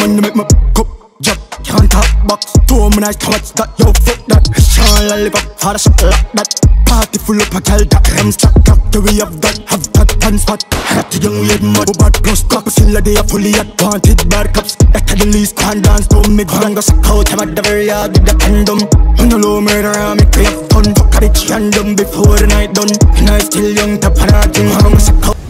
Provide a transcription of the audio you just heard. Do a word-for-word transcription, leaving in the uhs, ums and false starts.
When you make my cup drop, can't talk box. Two me nice thoughts that yo fuck that. Sean lollipop, hard as shit like that. Party full up a girl that hem stack. Cock we have that, have that one spot. Hat the young weird mud, bad plus cock. Still a day a fully at wanted bad cups. That the least can dance to me. Bang go suck out, I'm at the very yard with the condom. On the low murder, I make me up ton. Fuck a bitch random before the night done. And I still young, tap on a thing, hang go suck out.